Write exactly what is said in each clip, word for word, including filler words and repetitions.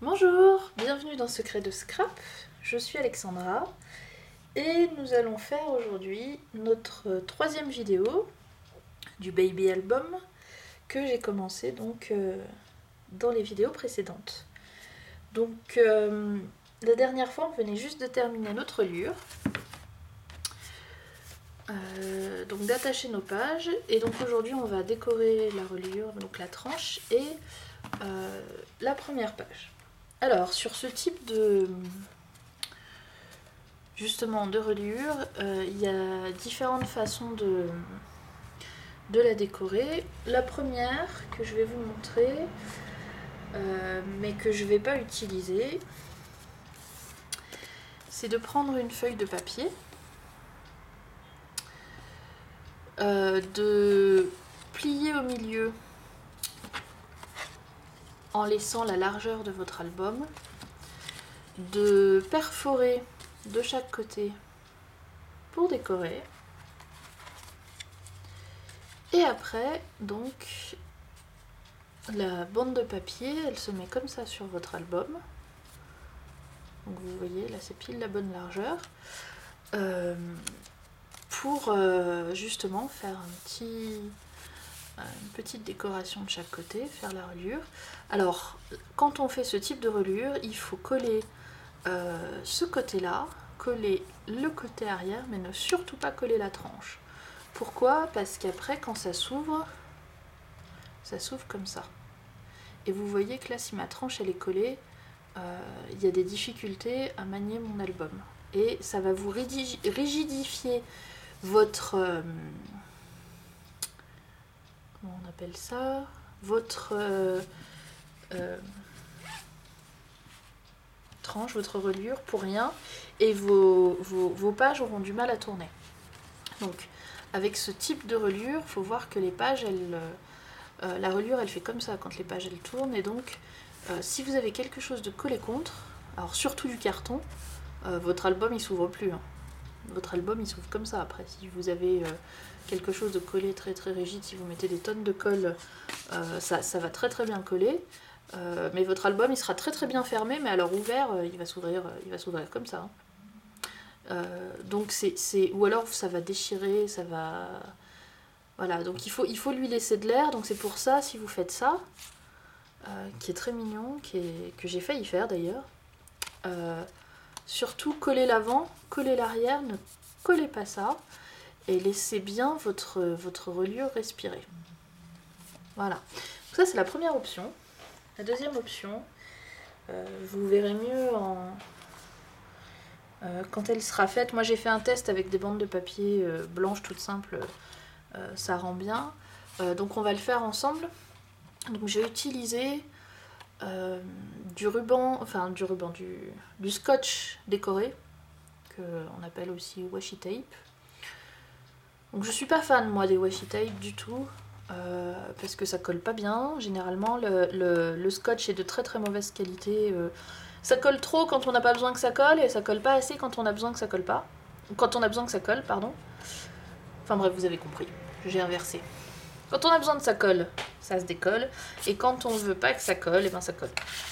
Bonjour, bienvenue dans Secret de Scrap, je suis Alexandra et nous allons faire aujourd'hui notre troisième vidéo du Baby Album que j'ai commencé donc euh, dans les vidéos précédentes. Donc euh, la dernière fois on venait juste de terminer notre reliure, euh, donc d'attacher nos pages, et donc aujourd'hui on va décorer la reliure, donc la tranche et euh, la première page. Alors, sur ce type de, justement, de reliure, euh, il y a différentes façons de, de la décorer. La première que je vais vous montrer, euh, mais que je ne vais pas utiliser, c'est de prendre une feuille de papier, euh, de plier au milieu en laissant la largeur de votre album, de perforer de chaque côté pour décorer. Et après, donc, la bande de papier, elle se met comme ça sur votre album. Donc vous voyez, là c'est pile la bonne largeur. Euh, pour euh, justement faire un petit, une petite décoration de chaque côté, faire la reliure. Alors, quand on fait ce type de reliure, il faut coller euh, ce côté-là, coller le côté arrière, mais ne surtout pas coller la tranche. Pourquoi? Parce qu'après, quand ça s'ouvre, ça s'ouvre comme ça. Et vous voyez que là, si ma tranche elle est collée, euh, il y a des difficultés à manier mon album. Et ça va vous rigidifier votre... Euh, comment on appelle ça? Votre euh, euh, tranche, votre reliure pour rien. Et vos, vos, vos pages auront du mal à tourner. Donc, avec ce type de reliure, il faut voir que les pages, elles... Euh, la reliure elle fait comme ça quand les pages elles tournent, et donc euh, si vous avez quelque chose de collé contre, alors surtout du carton, euh, votre album il s'ouvre plus, hein. Votre album il s'ouvre comme ça après. Si vous avez euh, quelque chose de collé très très rigide, si vous mettez des tonnes de colle, euh, ça, ça va très très bien coller, euh, mais votre album il sera très très bien fermé, mais alors ouvert euh, il va s'ouvrir il va s'ouvrir comme ça, hein. Euh, donc c'est, c'est ou alors ça va déchirer, ça va... Voilà, donc il faut, il faut lui laisser de l'air, donc c'est pour ça, si vous faites ça, euh, qui est très mignon, qui est, que j'ai failli faire d'ailleurs, euh, surtout collez l'avant, collez l'arrière, ne collez pas ça, et laissez bien votre, votre reliure respirer. Voilà, donc ça c'est la première option. La deuxième option, euh, vous verrez mieux en... Euh, quand elle sera faite. Moi j'ai fait un test avec des bandes de papier euh, blanches toutes simples, Euh, ça rend bien. Euh, donc on va le faire ensemble. Donc j'ai utilisé euh, du ruban, enfin du ruban, du, du scotch décoré, qu'on appelle aussi washi tape. Donc je suis pas fan moi des washi tape du tout, euh, parce que ça colle pas bien. Généralement le, le, le scotch est de très très mauvaise qualité. Euh, ça colle trop quand on n'a pas besoin que ça colle, et ça colle pas assez quand on a besoin que ça colle pas. Quand on a besoin que ça colle, pardon. Enfin bref, vous avez compris. J'ai inversé. Quand on a besoin de ça colle, ça se décolle. Et quand on veut pas que ça colle, et ben ça colle.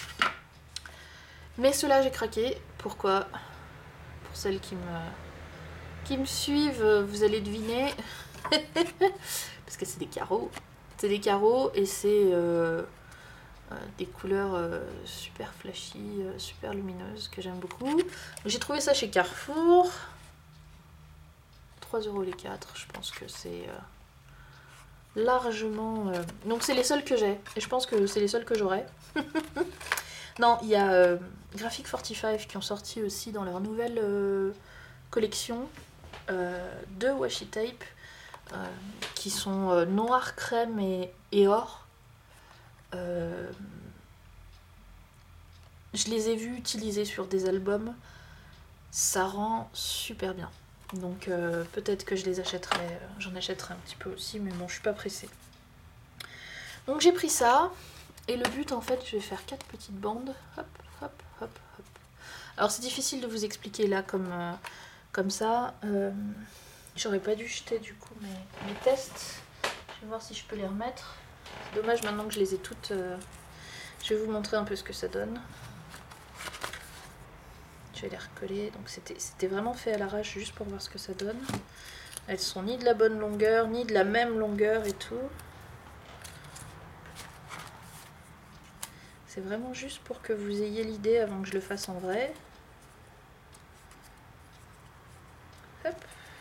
Mais ceux-là, j'ai craqué. Pourquoi? Pour celles qui me, qui me suivent, vous allez deviner. Parce que c'est des carreaux. C'est des carreaux et c'est euh, euh, des couleurs euh, super flashy, euh, super lumineuses, que j'aime beaucoup. J'ai trouvé ça chez Carrefour. trois euros les quatre, je pense que c'est... Euh, largement... Euh... Donc c'est les seuls que j'ai. Et je pense que c'est les seuls que j'aurai. Non, il y a euh, Graphic quarante-cinq qui ont sorti aussi dans leur nouvelle euh, collection euh, de washi tape euh, qui sont euh, noir, crème et, et or. Euh, je les ai vus utiliser sur des albums. Ça rend super bien. Donc euh, peut-être que je les achèterai, euh, j'en achèterai un petit peu aussi, mais bon, je suis pas pressée. Donc j'ai pris ça, et le but en fait, je vais faire quatre petites bandes. Hop, hop, hop, hop. Alors c'est difficile de vous expliquer là comme, euh, comme ça. Euh, J'aurais pas dû jeter du coup mes, mes tests. Je vais voir si je peux les remettre. C'est dommage maintenant que je les ai toutes. Euh, je vais vous montrer un peu ce que ça donne. je vais les recoller. Donc c'était vraiment fait à l'arrache juste pour voir ce que ça donne. Elles sont ni de la bonne longueur, ni de la même longueur et tout. C'est vraiment juste pour que vous ayez l'idée avant que je le fasse en vrai. Hop.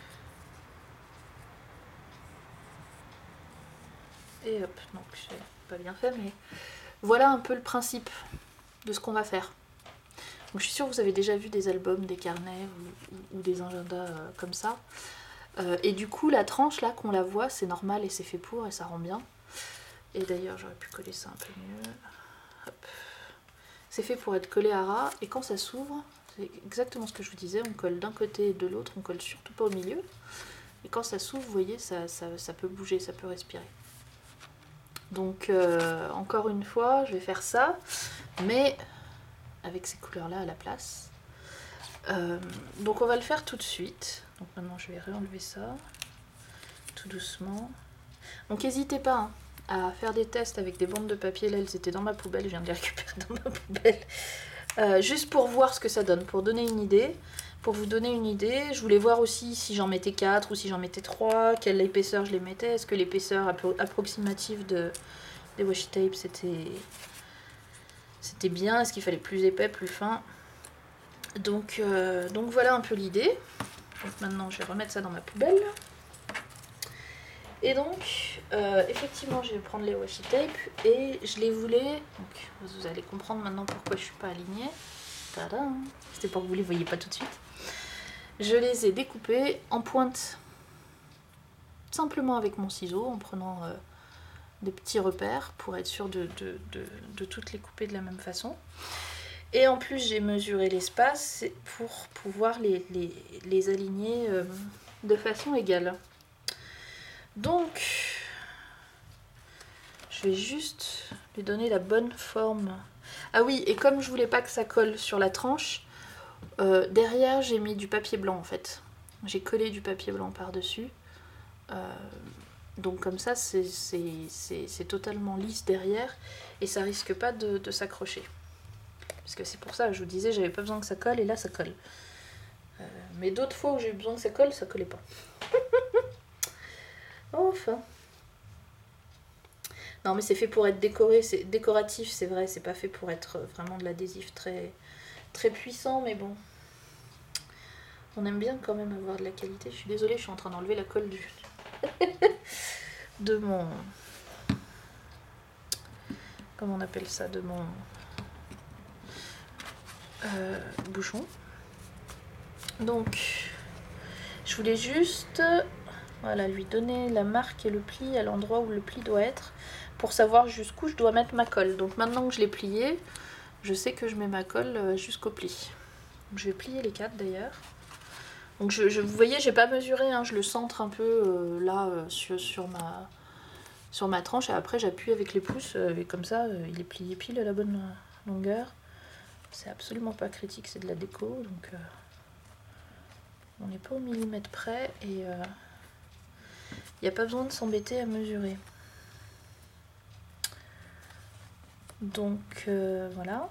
Et hop, donc j'ai pas bien fait, mais voilà un peu le principe de ce qu'on va faire. Donc je suis sûre que vous avez déjà vu des albums, des carnets ou, ou, ou des agendas euh, comme ça. Euh, et du coup, la tranche là, qu'on la voit, c'est normal et c'est fait pour et ça rend bien. Et d'ailleurs, j'aurais pu coller ça un peu mieux. Hop. C'est fait pour être collé à ras et quand ça s'ouvre, c'est exactement ce que je vous disais, on colle d'un côté et de l'autre, on colle surtout pas au milieu. Et quand ça s'ouvre, vous voyez, ça, ça, ça peut bouger, ça peut respirer. Donc euh, encore une fois, je vais faire ça, mais avec ces couleurs-là à la place. Euh, donc on va le faire tout de suite. Donc maintenant je vais réenlever ça, tout doucement. Donc n'hésitez pas hein, à faire des tests avec des bandes de papier. Là elles étaient dans ma poubelle, je viens de les récupérer dans ma poubelle. Euh, juste pour voir ce que ça donne, pour donner une idée. Pour vous donner une idée, je voulais voir aussi si j'en mettais quatre ou si j'en mettais trois, quelle épaisseur je les mettais. Est-ce que l'épaisseur appro approximative de, des washi tape c'était c'était bien, est-ce qu'il fallait plus épais, plus fin. Donc, euh, donc voilà un peu l'idée. Donc maintenant je vais remettre ça dans ma poubelle. Et donc euh, effectivement je vais prendre les washi tape et je les voulais, donc vous allez comprendre maintenant pourquoi je suis pas alignée. Tadam. C'était pour que vous les voyiez pas tout de suite. Je les ai découpés en pointe simplement avec mon ciseau en prenant euh, des petits repères pour être sûr de, de, de, de toutes les couper de la même façon. Et en plus j'ai mesuré l'espace pour pouvoir les, les, les aligner euh, de façon égale. Donc je vais juste lui donner la bonne forme. Ah oui, et comme je voulais pas que ça colle sur la tranche, euh, derrière j'ai mis du papier blanc en fait. J'ai collé du papier blanc par-dessus. Euh, donc comme ça c'est totalement lisse derrière et ça risque pas de, de s'accrocher. Parce que c'est pour ça que je vous disais j'avais pas besoin que ça colle et là ça colle. Euh, mais d'autres fois où j'ai eu besoin que ça colle, ça collait pas. Enfin. Non mais c'est fait pour être décoré, c'est décoratif, c'est vrai, c'est pas fait pour être vraiment de l'adhésif très, très puissant, mais bon. On aime bien quand même avoir de la qualité. Je suis désolée, je suis en train d'enlever la colle du... de mon... Comment on appelle ça? De mon... Euh, bouchon. Donc, je voulais juste... Voilà, lui donner la marque et le pli à l'endroit où le pli doit être pour savoir jusqu'où je dois mettre ma colle. Donc maintenant que je l'ai plié, je sais que je mets ma colle jusqu'au pli. Donc, je vais plier les quatre d'ailleurs. Donc je, je, vous voyez, j'ai pas mesuré, hein, je le centre un peu euh, là euh, sur, sur, ma, sur ma tranche et après j'appuie avec les pouces euh, et comme ça euh, il est plié pile à la bonne longueur. C'est absolument pas critique, c'est de la déco, donc euh, on n'est pas au millimètre près et il euh, n'y a pas besoin de s'embêter à mesurer. Donc euh, voilà.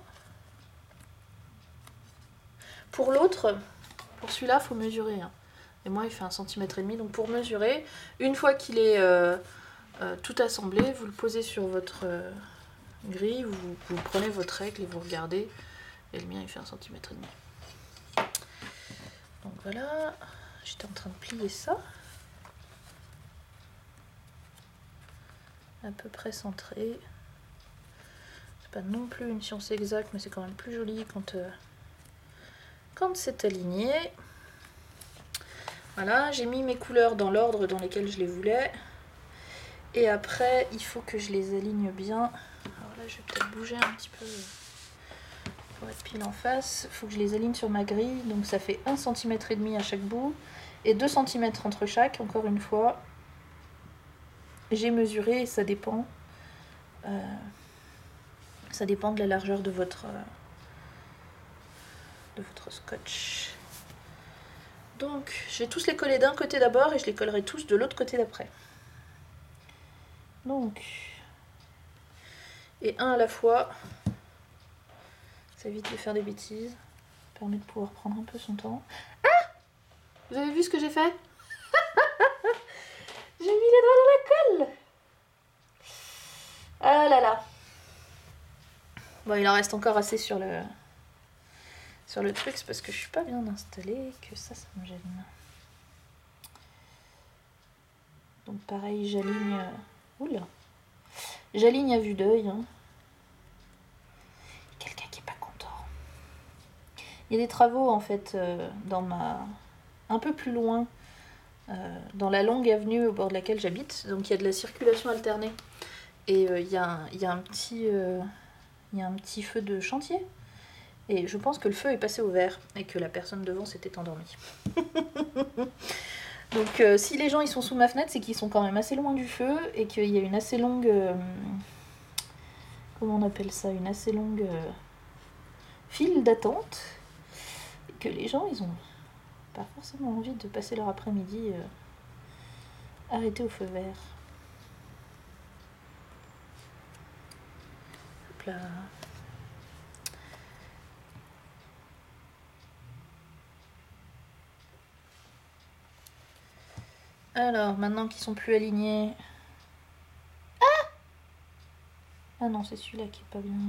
Pour l'autre, pour celui-là, il faut mesurer. Hein. Et moi, il fait un centimètre et demi. Donc pour mesurer, une fois qu'il est euh, euh, tout assemblé, vous le posez sur votre euh, grille, vous, vous prenez votre règle et vous regardez. Et le mien, il fait un centimètre et demi. Donc voilà, j'étais en train de plier ça. À peu près centré. C'est pas non plus une science exacte, mais c'est quand même plus joli quand, euh, quand c'est aligné. Voilà, j'ai mis mes couleurs dans l'ordre dans lesquels je les voulais. Et après, il faut que je les aligne bien. Alors là, je vais peut-être bouger un petit peu pour être pile en face. Il faut que je les aligne sur ma grille. Donc ça fait un centimètre et demi à chaque bout et deux centimètres entre chaque, encore une fois. J'ai mesuré et ça dépend. Euh, ça dépend de la largeur de votre, euh, de votre scotch. Donc, je vais tous les coller d'un côté d'abord et je les collerai tous de l'autre côté d'après. Donc, et un à la fois. Ça évite de faire des bêtises. permet de pouvoir prendre un peu son temps. Ah! Vous avez vu ce que j'ai fait? J'ai mis les doigts dans la colle. Ah là là. Bon, il en reste encore assez sur le sur le truc, c'est parce que je suis pas bien installée que ça, ça me gêne. Donc pareil, j'aligne... Oula. J'aligne à vue d'œil. Hein. Quelqu'un qui est pas content. Il y a des travaux en fait euh, dans ma... un peu plus loin, euh, dans la longue avenue au bord de laquelle j'habite. Donc il y a de la circulation alternée. Et euh, il y, y a un petit... Euh... il y a un petit feu de chantier. Et je pense que le feu est passé au vert et que la personne devant s'était endormie. Donc euh, si les gens ils sont sous ma fenêtre, c'est qu'ils sont quand même assez loin du feu et qu'il y a une assez longue... Euh, comment on appelle ça? Une assez longue euh, file d'attente. Et que les gens, ils ont pas forcément envie de passer leur après-midi euh, arrêtés au feu vert. Hop là. Alors, maintenant qu'ils sont plus alignés... Ah! Ah non, c'est celui-là qui est pas bien.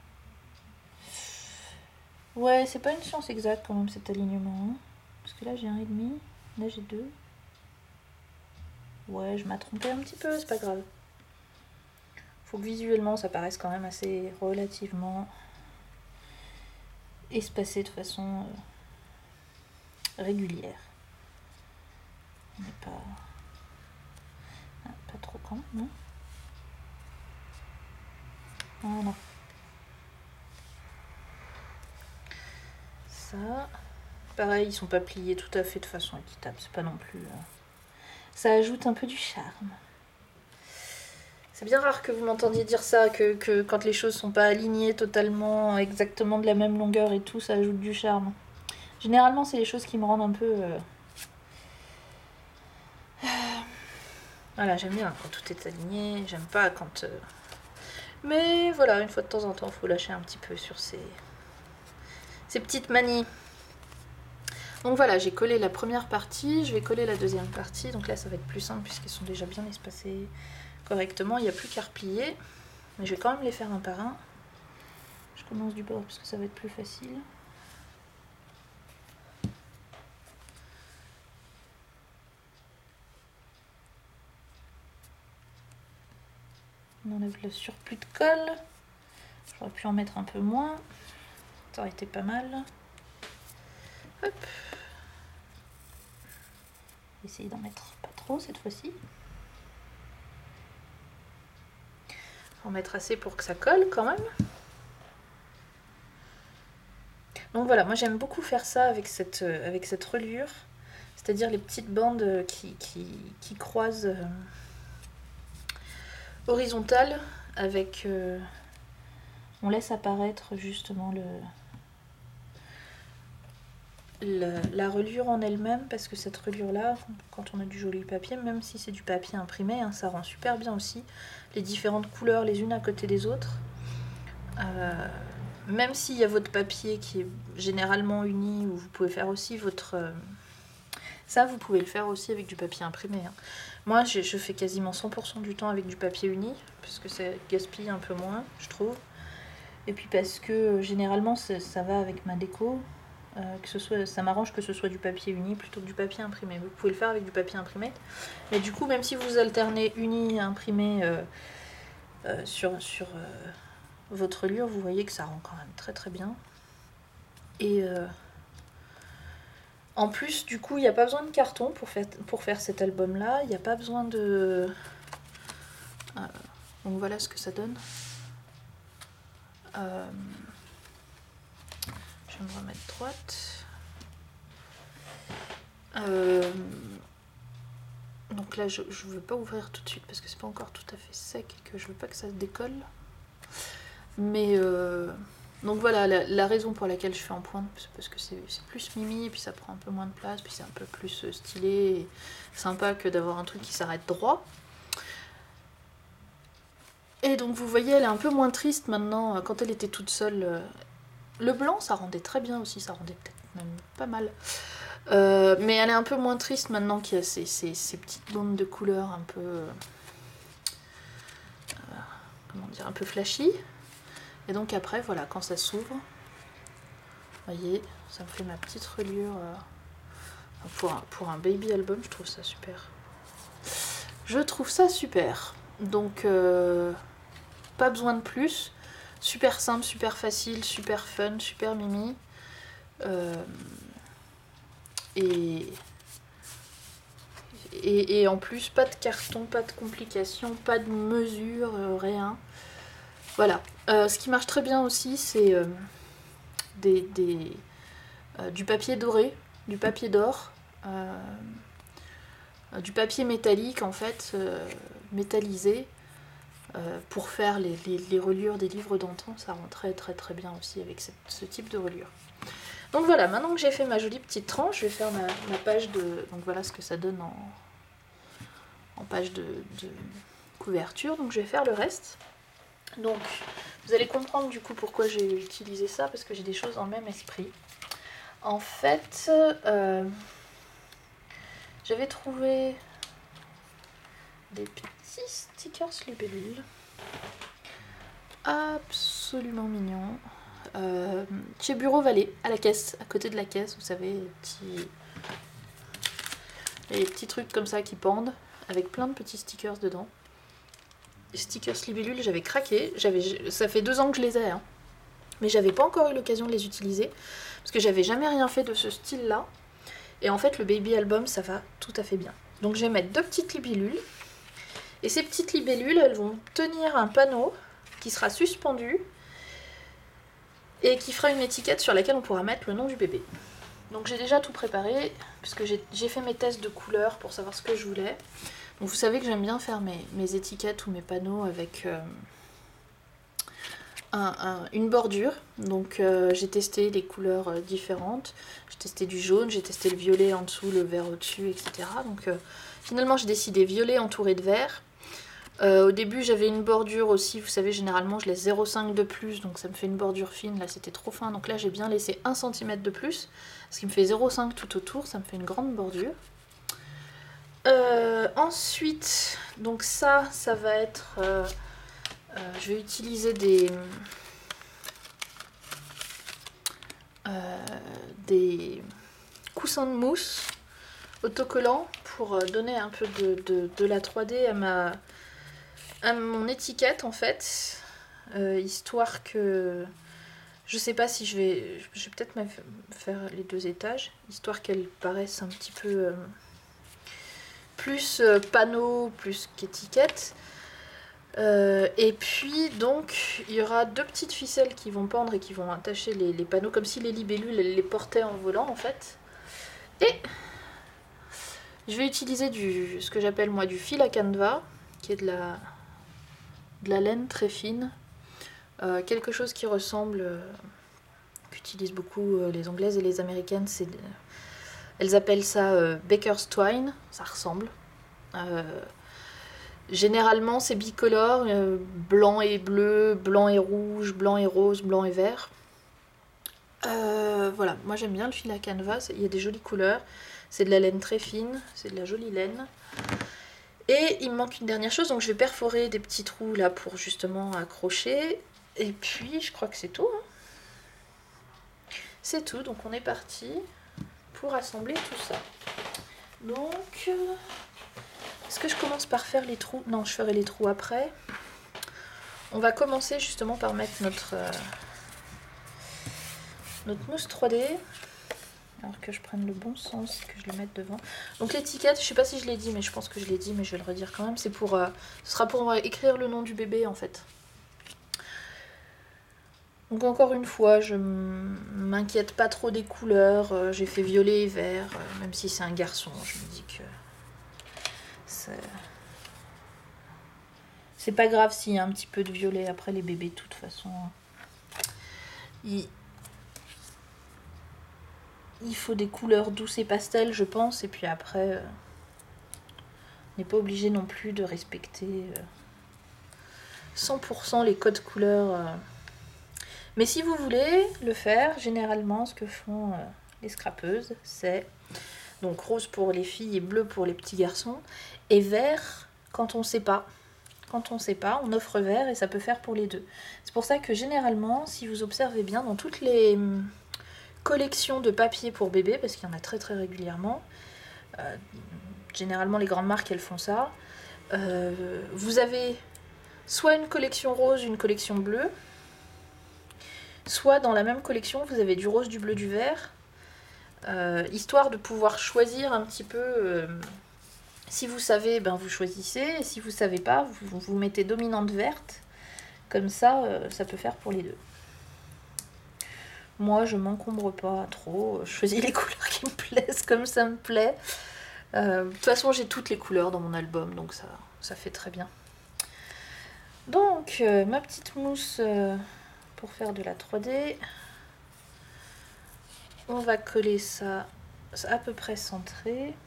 Ouais, c'est pas une science exacte quand même cet alignement. Hein. Parce que là j'ai un et demi, là j'ai deux. Ouais, je m'ai trompé un petit peu, c'est pas grave. Faut que visuellement ça paraisse quand même assez relativement espacé de façon euh, régulière. On n'est pas... Ah, pas trop quand même, non? Voilà. Ça... Pareil, ils sont pas pliés tout à fait de façon équitable, c'est pas non plus... Euh... Ça ajoute un peu du charme. C'est bien rare que vous m'entendiez dire ça, que, que quand les choses sont pas alignées totalement, exactement de la même longueur et tout, ça ajoute du charme. Généralement, c'est les choses qui me rendent un peu... Euh... Voilà, j'aime bien quand tout est aligné, j'aime pas quand... Euh... Mais voilà, une fois de temps en temps, il faut lâcher un petit peu sur ces, ces petites manies. Donc voilà, j'ai collé la première partie, je vais coller la deuxième partie, donc là ça va être plus simple puisqu'ils sont déjà bien espacés correctement, il n'y a plus qu'à replier, mais je vais quand même les faire un par un. Je commence du bord parce que ça va être plus facile. On enlève le surplus de colle, j'aurais pu en mettre un peu moins, ça aurait été pas mal. Hop. Essayer d'en mettre pas trop cette fois-ci. En mettre assez pour que ça colle quand même. Donc voilà, moi j'aime beaucoup faire ça avec cette, euh, avec cette reliure, c'est-à-dire les petites bandes qui, qui, qui croisent euh, horizontales avec... Euh, on laisse apparaître justement le, le, la reliure en elle-même, parce que cette reliure-là, quand on a du joli papier, même si c'est du papier imprimé, hein, ça rend super bien aussi les différentes couleurs les unes à côté des autres. Euh, même s'il y a votre papier qui est généralement uni, ou vous pouvez faire aussi votre... Euh, ça, vous pouvez le faire aussi avec du papier imprimé. Hein. Moi, je, je fais quasiment cent pour cent du temps avec du papier uni, parce que ça gaspille un peu moins, je trouve. Et puis parce que euh, généralement, ça va avec ma déco. Euh, que ce soit, ça m'arrange que ce soit du papier uni plutôt que du papier imprimé. Vous pouvez le faire avec du papier imprimé. Mais du coup, même si vous alternez uni et imprimé euh, euh, sur... sur euh, votre reliure, vous voyez que ça rend quand même très très bien. Et euh, en plus, du coup, il n'y a pas besoin de carton pour faire, pour faire cet album-là. Il n'y a pas besoin de... Euh, donc voilà ce que ça donne. Euh, je vais me remettre droite. Euh, donc là, je ne veux pas ouvrir tout de suite parce que c'est pas encore tout à fait sec et que je veux pas que ça se décolle. Mais euh, donc voilà, la, la raison pour laquelle je fais en pointe, c'est parce que c'est plus mimi, et puis ça prend un peu moins de place, puis c'est un peu plus stylé et sympa que d'avoir un truc qui s'arrête droit. Et donc vous voyez, elle est un peu moins triste maintenant. Quand elle était toute seule, Le blanc, ça rendait très bien aussi, ça rendait peut-être même pas mal. Euh, mais elle est un peu moins triste maintenant qu'il y a ces, ces, ces petites bandes de couleurs un peu... Euh, comment dire, un peu flashy. Et donc après, voilà, quand ça s'ouvre, vous voyez, ça me fait ma petite reliure. Euh, pour, un, pour un baby album, je trouve ça super. Je trouve ça super. Donc, euh, pas besoin de plus. Super simple, super facile, super fun, super mimi. Euh, et, et, et en plus, pas de carton, pas de complications, pas de mesure, euh, rien. Voilà. Euh, ce qui marche très bien aussi, c'est euh, des, des, euh, du papier doré, du papier d'or, euh, du papier métallique en fait, euh, métallisé, euh, pour faire les, les, les reliures des livres d'antan. Ça rend très très très bien aussi avec cette, ce type de reliure. Donc voilà, maintenant que j'ai fait ma jolie petite tranche, je vais faire ma, ma page de... Donc voilà ce que ça donne en, en page de, de couverture. Donc je vais faire le reste. Donc vous allez comprendre du coup pourquoi j'ai utilisé ça, parce que j'ai des choses dans le même esprit. En fait, euh, j'avais trouvé des petits stickers libellules absolument mignons. Euh, chez Bureau Vallée, à la caisse, à côté de la caisse, vous savez, les petits, les petits trucs comme ça qui pendent, avec plein de petits stickers dedans. Les stickers libellules, j'avais craqué, j'avais, ça fait deux ans que je les ai, hein. Mais j'avais pas encore eu l'occasion de les utiliser, parce que j'avais jamais rien fait de ce style-là. Et en fait, le baby album, ça va tout à fait bien. Donc je vais mettre deux petites libellules, et ces petites libellules, elles vont tenir un panneau qui sera suspendu, et qui fera une étiquette sur laquelle on pourra mettre le nom du bébé. Donc j'ai déjà tout préparé, puisque j'ai fait mes tests de couleurs pour savoir ce que je voulais. Donc vous savez que j'aime bien faire mes, mes étiquettes ou mes panneaux avec euh, un, un, une bordure. Donc euh, j'ai testé des couleurs euh, différentes. J'ai testé du jaune, j'ai testé le violet en dessous, le vert au-dessus, et cetera. Donc euh, finalement j'ai décidé violet entouré de vert. Euh, au début j'avais une bordure aussi, vous savez généralement je laisse zéro virgule cinq de plus, donc ça me fait une bordure fine, là c'était trop fin, donc là j'ai bien laissé un centimètre de plus, ce qui me fait zéro virgule cinq tout autour, ça me fait une grande bordure. Euh, ensuite, donc ça, ça va être, euh, euh, je vais utiliser des, euh, des coussins de mousse autocollants pour donner un peu de, de, de la trois D à ma... à mon étiquette en fait, euh, histoire que je sais pas si je vais je vais peut-être même faire les deux étages, histoire qu'elle paraisse un petit peu euh, plus euh, panneau plus qu'étiquette. Euh, et puis donc il y aura deux petites ficelles qui vont pendre et qui vont attacher les, les panneaux comme si les libellules elles les portaient en volant en fait. Et je vais utiliser du ce que j'appelle moi du fil à canevas, qui est de la de la laine très fine, euh, quelque chose qui ressemble, euh, qu'utilisent beaucoup euh, les anglaises et les américaines, c'est, elles appellent ça euh, Baker's Twine, ça ressemble. Euh, généralement c'est bicolore, euh, blanc et bleu, blanc et rouge, blanc et rose, blanc et vert. Euh, voilà, moi j'aime bien le fil à canevas, il y a des jolies couleurs, c'est de la laine très fine, c'est de la jolie laine. Et il me manque une dernière chose, donc je vais perforer des petits trous là pour justement accrocher. Et puis je crois que c'est tout. Hein. C'est tout, donc on est parti pour assembler tout ça. Donc, est-ce que je commence par faire les trous? Non, je ferai les trous après. On va commencer justement par mettre notre, euh, notre mousse trois D. Alors que je prenne le bon sens, que je le mette devant. Donc l'étiquette, je sais pas si je l'ai dit, mais je pense que je l'ai dit, mais je vais le redire quand même. C'est pour, euh, ce sera pour écrire le nom du bébé en fait. Donc encore une fois, je m'inquiète pas trop des couleurs. Euh, J'ai fait violet et vert, euh, même si c'est un garçon. Je me dis que c'est pas grave s'il y a un petit peu de violet. Après les bébés, de toute façon, ils... il faut des couleurs douces et pastel, je pense. Et puis après, euh, on n'est pas obligé non plus de respecter euh, cent pour cent les codes couleurs. Euh. Mais si vous voulez le faire, généralement, ce que font euh, les scrapeuses, c'est donc rose pour les filles et bleu pour les petits garçons, et vert quand on sait pas. Quand on sait pas, on offre vert et ça peut faire pour les deux. C'est pour ça que généralement, si vous observez bien, dans toutes les hum, collections de papier pour bébé, parce qu'il y en a très très régulièrement, euh, généralement les grandes marques elles font ça, euh, vous avez soit une collection rose, une collection bleue, soit dans la même collection vous avez du rose, du bleu, du vert, euh, histoire de pouvoir choisir un petit peu. Euh, si vous savez, ben vous choisissez, et si vous savez pas, vous, vous mettez dominante verte, comme ça, euh, ça peut faire pour les deux. Moi, je m'encombre pas trop, je choisis les couleurs qui me plaisent comme ça me plaît. Euh, de toute façon, j'ai toutes les couleurs dans mon album, donc ça, ça fait très bien. Donc, euh, ma petite mousse euh, pour faire de la trois D. On va coller ça à peu près centré.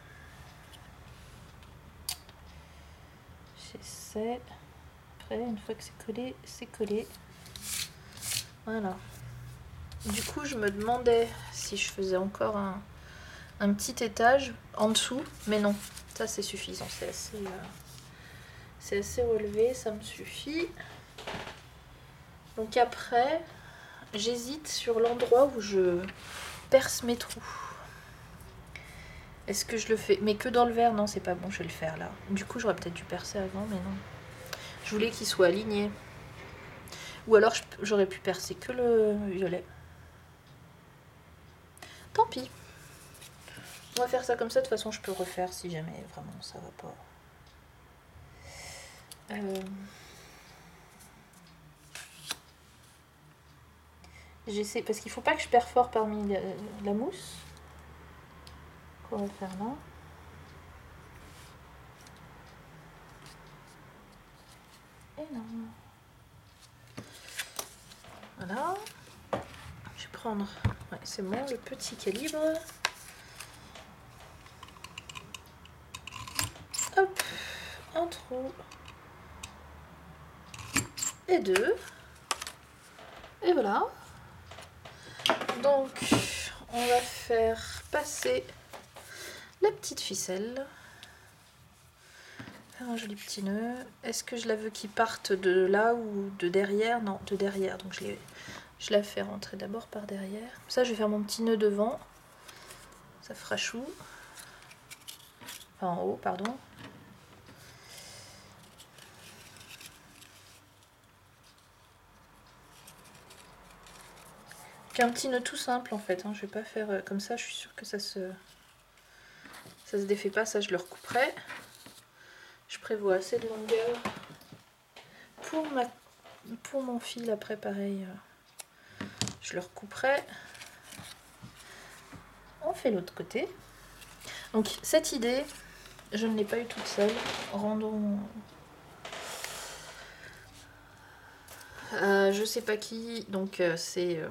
J'essaie. Après, une fois que c'est collé, c'est collé. Voilà. Du coup, je me demandais si je faisais encore un, un petit étage en dessous, mais non, ça c'est suffisant, c'est assez, euh, c'est assez relevé, ça me suffit. Donc après, j'hésite sur l'endroit où je perce mes trous. Est-ce que je le fais, mais que dans le vert? Non, c'est pas bon, je vais le faire là. Du coup, j'aurais peut-être dû percer avant, mais non. Je voulais qu'il soit aligné. Ou alors j'aurais pu percer que le violet. Tant pis. On va faire ça comme ça, de toute façon je peux refaire si jamais vraiment ça va pas. Euh... J'essaie, parce qu'il faut pas que je perfore parmi la, la mousse. Qu'on va faire là. Et non. Voilà. Je vais prendre, ouais, c'est bon, le petit calibre. Hop, un trou. Et deux. Et voilà. Donc, on va faire passer la petite ficelle. Faire un joli petit nœud. Est-ce que je la veux qu'il parte de là ou de derrière? Non, de derrière. Donc je, les, je la fais rentrer d'abord par derrière. Ça, je vais faire mon petit nœud devant. Ça fera chou. Enfin, en haut, pardon. Un petit nœud tout simple en fait, hein. Je vais pas faire euh, comme ça, je suis sûre que ça se ça se défait pas, ça je le recouperai. Je prévois assez de longueur pour ma pour mon fil, après pareil, euh, je le recouperai. On fait l'autre côté. Donc cette idée, je ne l'ai pas eu toute seule. Rendons euh, je sais pas qui, donc euh, c'est euh,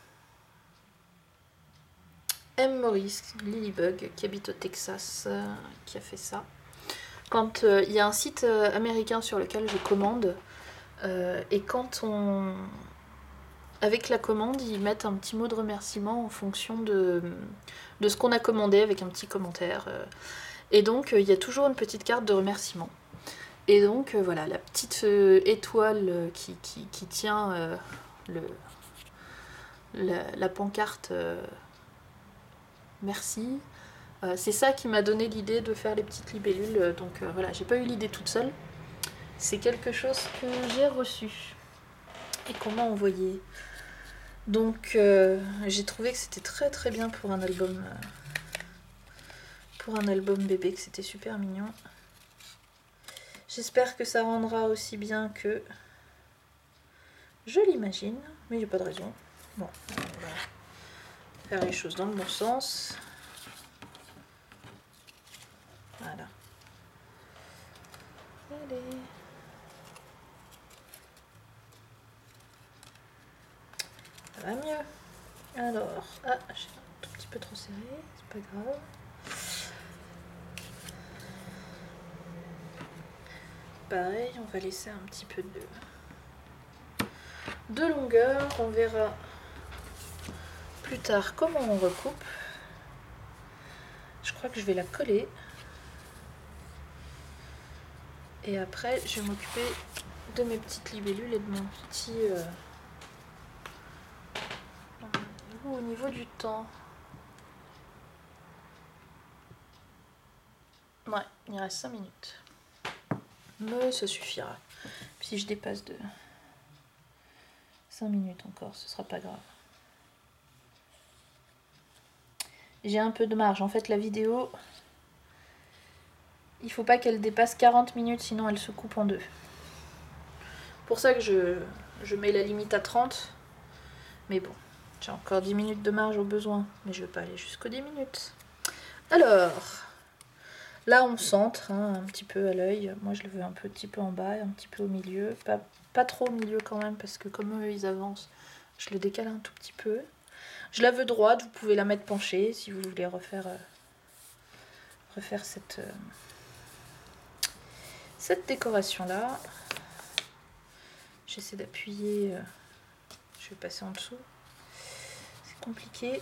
M. Maurice Lilybug qui habite au Texas, euh, qui a fait ça. Quand il euh, y a un site euh, américain sur lequel je commande, euh, et quand on... avec la commande, ils mettent un petit mot de remerciement en fonction de, de ce qu'on a commandé, avec un petit commentaire. Euh, et donc, il euh, y a toujours une petite carte de remerciement. Et donc, euh, voilà, la petite euh, étoile euh, qui, qui, qui tient euh, le, la, la pancarte euh, merci. Euh, c'est ça qui m'a donné l'idée de faire les petites libellules. Donc euh, voilà, j'ai pas eu l'idée toute seule. C'est quelque chose que j'ai reçu et qu'on m'a envoyé. Donc euh, j'ai trouvé que c'était très très bien pour un album euh, pour un album bébé, que c'était super mignon. J'espère que ça rendra aussi bien que je l'imagine, mais il n'y a pas de raison. Bon, on va faire les choses dans le bon sens. Voilà. Allez. Ça va mieux. Alors, ah, j'ai un tout petit peu trop serré, c'est pas grave. Pareil, on va laisser un petit peu de de longueur. On verra plus tard comment on recoupe. Je crois que je vais la coller. Et après, je vais m'occuper de mes petites libellules et de mon petit... Euh... Au niveau du temps. Ouais, il reste cinq minutes. Mais ça suffira. Puis si je dépasse de cinq minutes encore, ce sera pas grave. J'ai un peu de marge. En fait, la vidéo, il faut pas qu'elle dépasse quarante minutes, sinon elle se coupe en deux. Pour ça que je, je mets la limite à trente. Mais bon, j'ai encore dix minutes de marge au besoin. Mais je ne vais pas aller jusqu'aux dix minutes. Alors, là on centre hein, un petit peu à l'œil. Moi je le veux un petit peu en bas, un petit peu au milieu. Pas, pas trop au milieu quand même, parce que comme eux ils avancent, je le décale un tout petit peu. Je la veux droite, vous pouvez la mettre penchée si vous voulez refaire, euh, refaire cette, euh, cette décoration là. J'essaie d'appuyer, euh, je vais passer en dessous. C'est compliqué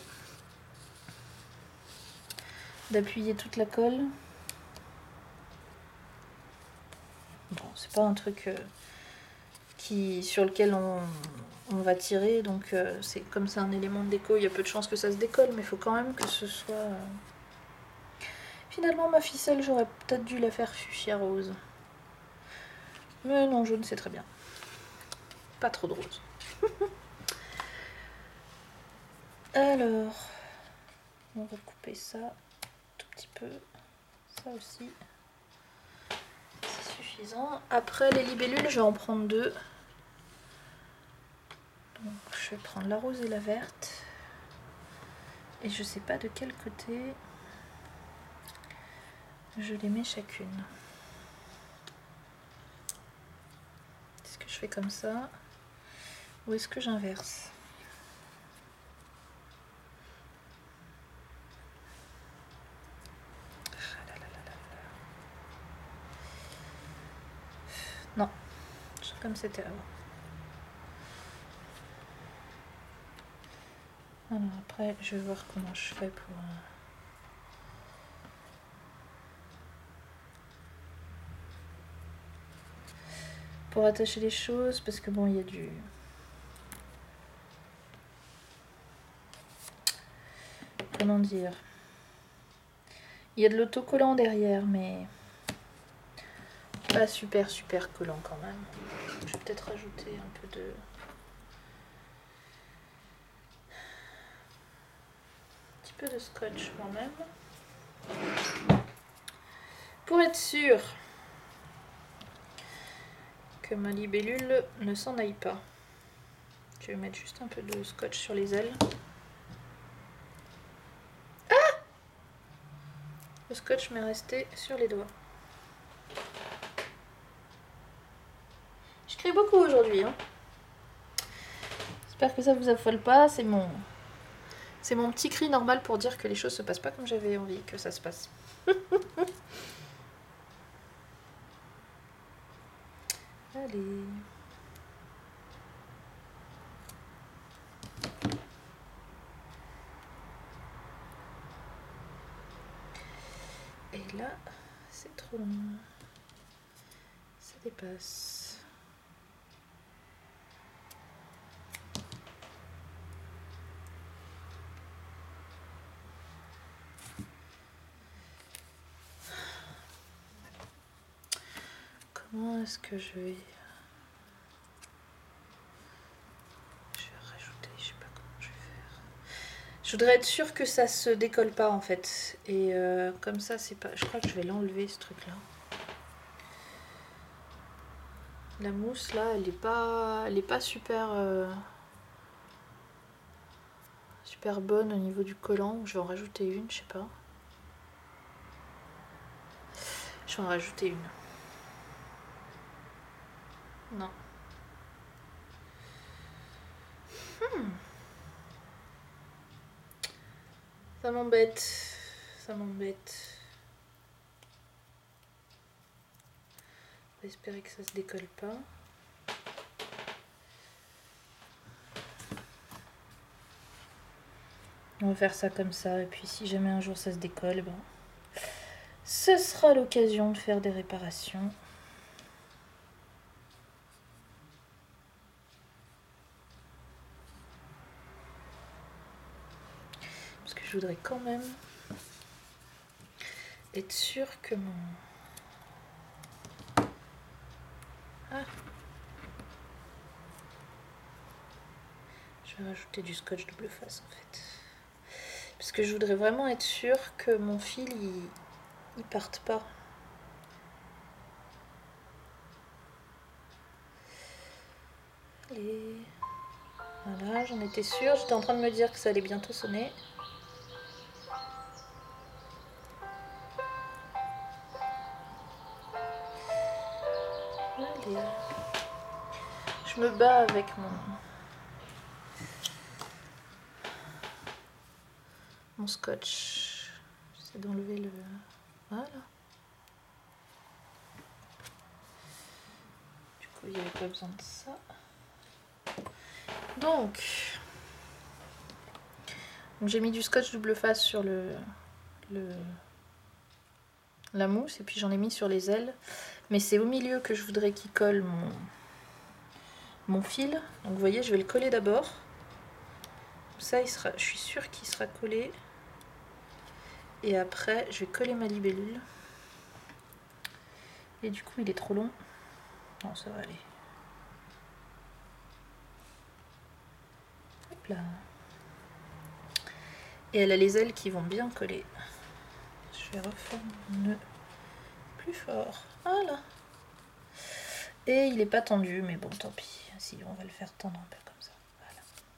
d'appuyer toute la colle. Bon, c'est pas un truc euh, qui, sur lequel on, on va tirer, donc euh, c'est comme c'est un élément de déco, il y a peu de chances que ça se décolle, mais il faut quand même que ce soit... Euh... Finalement, ma ficelle, j'aurais peut-être dû la faire fuchsia rose. Mais non, jaune, c'est très bien. Pas trop de rose. Alors, on va couper ça tout petit peu. Ça aussi. C'est suffisant. Après, les libellules, je vais en prendre deux. Donc, je vais prendre la rose et la verte. Et je sais pas de quel côté je les mets chacune. Est-ce que je fais comme ça ou est-ce que j'inverse? Non, c'est comme c'était avant. Alors après, je vais voir comment je fais pour... pour attacher les choses, parce que bon, il y a du... Comment dire? Il y a de l'autocollant derrière, mais... pas super super collant quand même. Je vais peut-être rajouter un peu de... un petit peu de scotch moi-même. Pour être sûr que ma libellule ne s'en aille pas. Je vais mettre juste un peu de scotch sur les ailes. Ah! Le scotch m'est resté sur les doigts. Je crie beaucoup aujourd'hui. Hein. J'espère que ça vous affole pas. C'est mon... c'est mon petit cri normal pour dire que les choses se passent pas comme j'avais envie que ça se passe. Allez. Et là, c'est trop long. Ça dépasse. Comment est-ce que je vais... je vais rajouter, je sais pas comment je vais faire. Je voudrais être sûre que ça se décolle pas en fait. Et euh, comme ça, c'est pas... je crois que je vais l'enlever ce truc là. La mousse là, elle est pas, elle est pas super, euh... super bonne au niveau du collant. Je vais en rajouter une, je sais pas. Je vais en rajouter une. Non. Hmm. Ça m'embête. Ça m'embête. On va espérer que ça se décolle pas. On va faire ça comme ça, et puis si jamais un jour ça se décolle, ben, ce sera l'occasion de faire des réparations. Parce que je voudrais quand même être sûre que mon... Ah. Je vais rajouter du scotch double face en fait. Parce que je voudrais vraiment être sûre que mon fil, il, il parte pas. Allez. Voilà, j'en étais sûre. J'étais en train de me dire que ça allait bientôt sonner. Allez. Je me bats avec mon... mon scotch. J'essaie d'enlever le... Voilà. Du coup, il n'y avait pas besoin de ça. Donc, Donc j'ai mis du scotch double face sur le, le la mousse et puis j'en ai mis sur les ailes. Mais c'est au milieu que je voudrais qu'il colle mon, mon fil. Donc vous voyez, je vais le coller d'abord. Ça, il sera, je suis sûre qu'il sera collé. Et après, je vais coller ma libellule. Et du coup, il est trop long. Non, ça va aller. Hop là. Et elle a les ailes qui vont bien coller. Je vais refaire mon nœud plus fort. Voilà. Et il n'est pas tendu, mais bon, tant pis. Si, on va le faire tendre un peu comme ça. Voilà.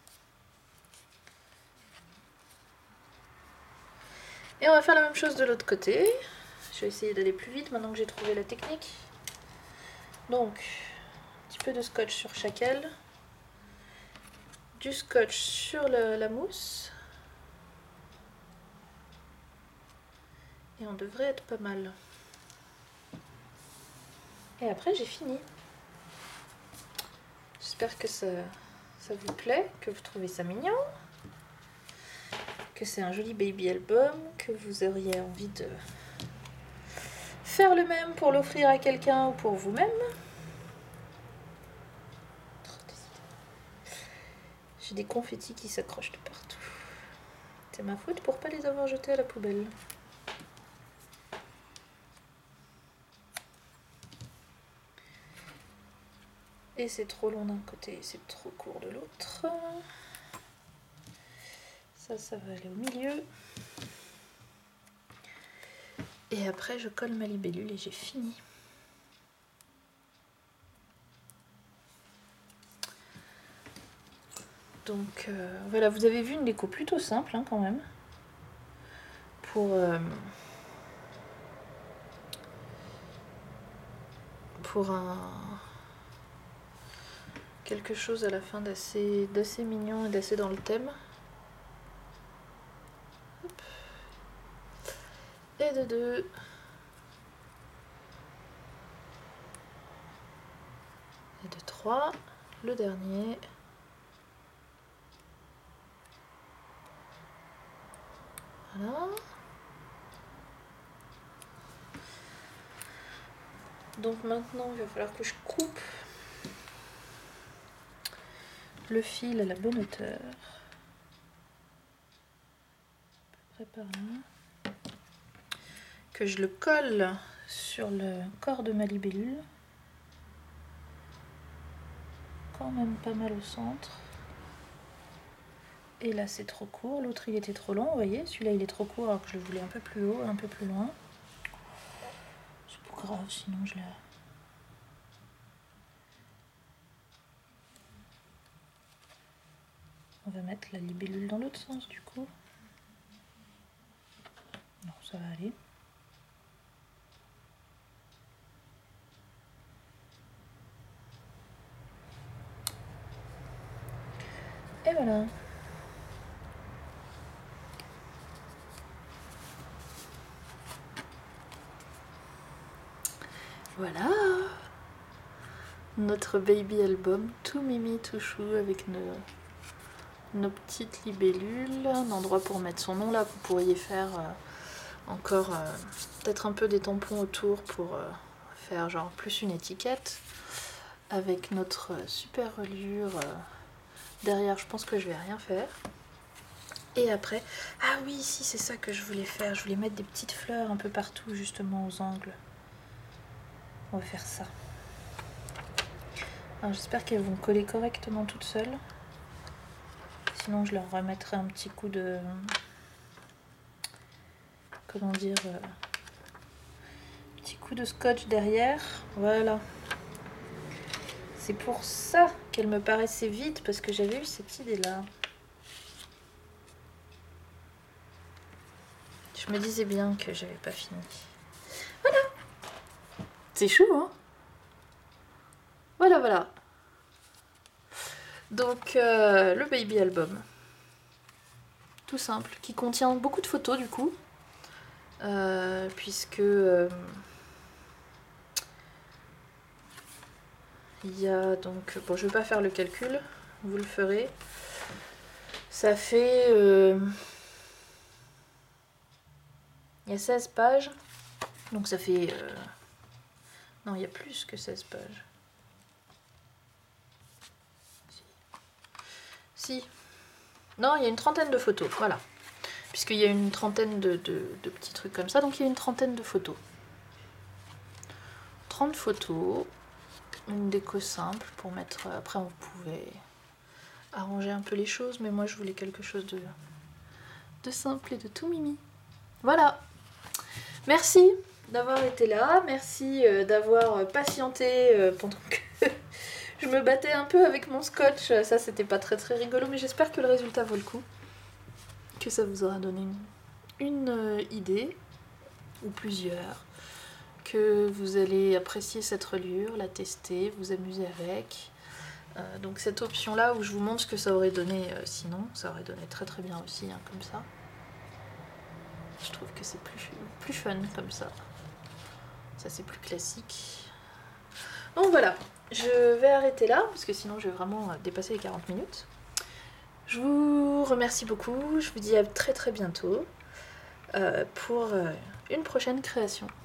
Et on va faire la même chose de l'autre côté. Je vais essayer d'aller plus vite maintenant que j'ai trouvé la technique. Donc, un petit peu de scotch sur chaque aile. Du scotch sur le, la mousse. Et on devrait être pas mal. Et après, j'ai fini. J'espère que ça, ça vous plaît, que vous trouvez ça mignon, que c'est un joli baby album, que vous auriez envie de faire le même pour l'offrir à quelqu'un ou pour vous-même. J'ai des confettis qui s'accrochent de partout. C'est ma faute pour pas les avoir jetés à la poubelle. Et c'est trop long d'un côté, c'est trop court de l'autre. Ça, ça va aller au milieu. Et après, je colle ma libellule et j'ai fini. Donc euh, voilà, vous avez vu une déco plutôt simple hein, quand même. Pour, euh, pour un... quelque chose à la fin d'assez d'assez mignon et d'assez dans le thème. Hop. Et de deux. Et de trois. Le dernier. Voilà. Donc maintenant, il va falloir que je coupe le fil à la bonne hauteur. À peu près par là. Que je le colle sur le corps de ma libellule. Quand même pas mal au centre. Et là c'est trop court, l'autre il était trop long, vous voyez, celui-là il est trop court alors que je le voulais un peu plus haut, un peu plus loin. C'est pas grave, sinon je la... On va mettre la libellule dans l'autre sens du coup. Non, ça va aller. Et voilà. Voilà. Notre baby album, tout mimi, tout chou, avec nos, nos petites libellules, un endroit pour mettre son nom là, vous pourriez faire euh, encore euh, peut-être un peu des tampons autour pour euh, faire genre plus une étiquette. Avec notre super reliure euh, derrière, je pense que je vais rien faire. Et après, ah oui, si c'est ça que je voulais faire, je voulais mettre des petites fleurs un peu partout justement aux angles. On va faire ça. Alors j'espère qu'elles vont coller correctement toutes seules. Sinon je leur remettrai un petit coup de... Comment dire... Euh, petit coup de scotch derrière. Voilà. C'est pour ça qu'elle me paraissait vide, parce que j'avais eu cette idée-là. Je me disais bien que j'avais pas fini. Voilà. C'est chou, hein? Voilà, voilà. Donc, euh, le baby album. Tout simple, qui contient beaucoup de photos du coup. Euh, puisque... Euh, il y a donc... Bon, je vais pas faire le calcul, vous le ferez. Ça fait... Euh, il y a seize pages. Donc ça fait... Euh, non, il y a plus que seize pages. Si. Non, il y a une trentaine de photos, voilà. Puisqu'il y a une trentaine de, de, de petits trucs comme ça, donc il y a une trentaine de photos. trente photos, une déco simple pour mettre... Après, on pouvait arranger un peu les choses, mais moi je voulais quelque chose de, de simple et de tout mimi. Voilà. Merci d'avoir été là, merci d'avoir patienté pendant que je me battais un peu avec mon scotch. Ça, c'était pas très très rigolo, mais j'espère que le résultat vaut le coup. Que ça vous aura donné une, une idée, ou plusieurs. Que vous allez apprécier cette reliure, la tester, vous amuser avec. Euh, donc cette option-là, où je vous montre ce que ça aurait donné euh, sinon, ça aurait donné très très bien aussi, hein, comme ça. Je trouve que c'est plus, plus fun comme ça. Ça, c'est plus classique. Donc voilà, je vais arrêter là, parce que sinon je vais vraiment dépasser les quarante minutes. Je vous remercie beaucoup, je vous dis à très très bientôt euh, pour euh, une prochaine création.